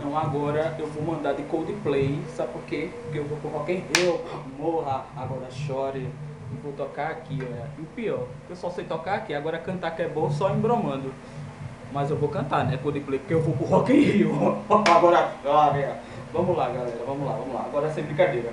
Então agora eu vou mandar de Coldplay, sabe por quê? Porque eu vou pro Rock in Rio, morra, agora chore. E vou tocar aqui, olha. E o pior, eu só sei tocar aqui, agora cantar que é bom só embromando. Mas eu vou cantar, né, Coldplay, porque eu vou pro Rock in Rio. Agora chore. Vamos lá, galera, vamos lá. Agora sem brincadeira.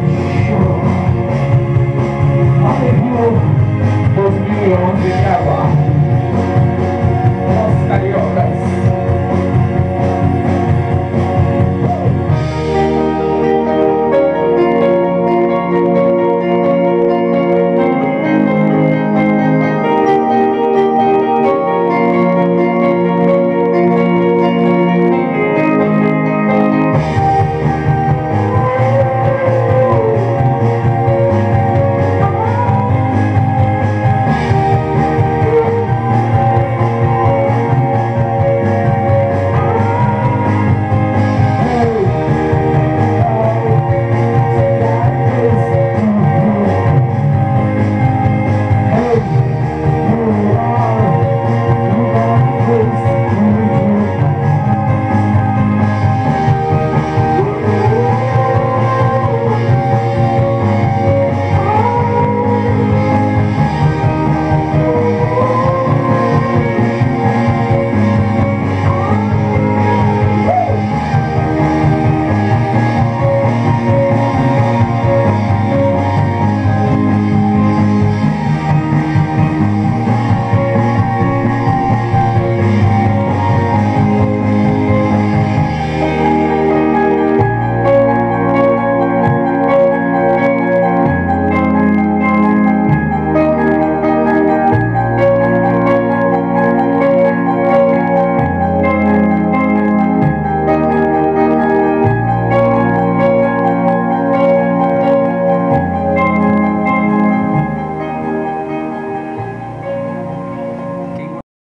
Onde acabar.